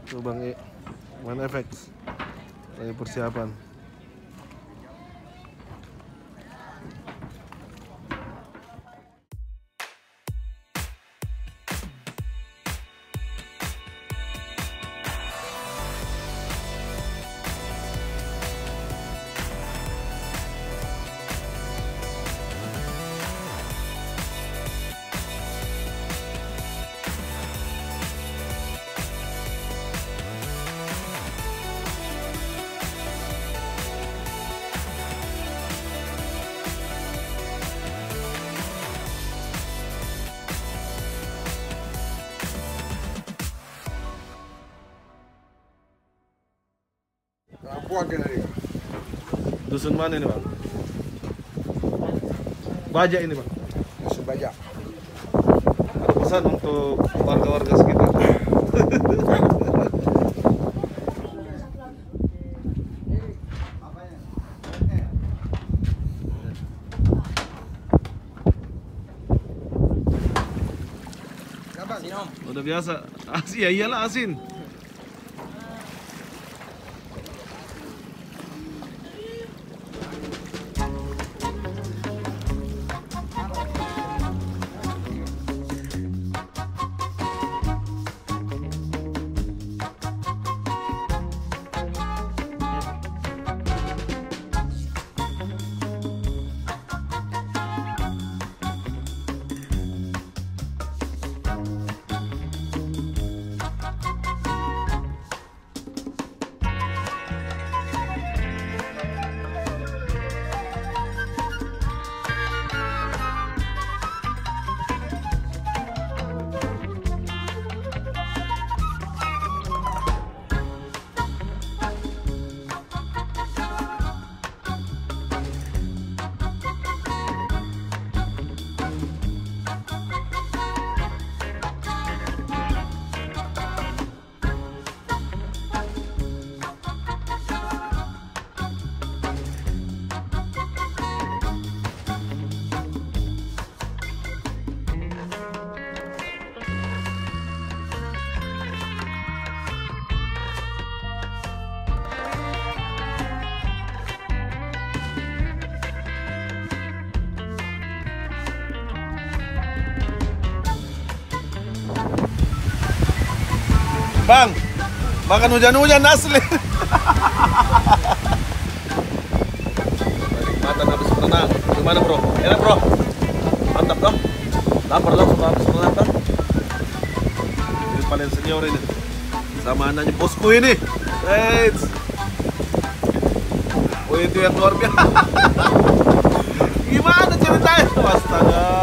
Tuh Bang E, One FX lagi persiapan. Dusun mana ini Bang? Baja ini Bang? Dusun Baja. Ada pesan untuk warga-warga sekitar? Asin Om. Udah biasa, asin ya iyalah asin. Bang, makan hujan-hujan asli. Nikmatan habis berenang. Gimana bro? Enak bro? Mantap dong? Lapar dong setelah habis berenang kan? Ini paling senior ini. Sama anaknya bosku ini. Eits. Oh itu yang luar biasa. Gimana ceritanya? Astaga.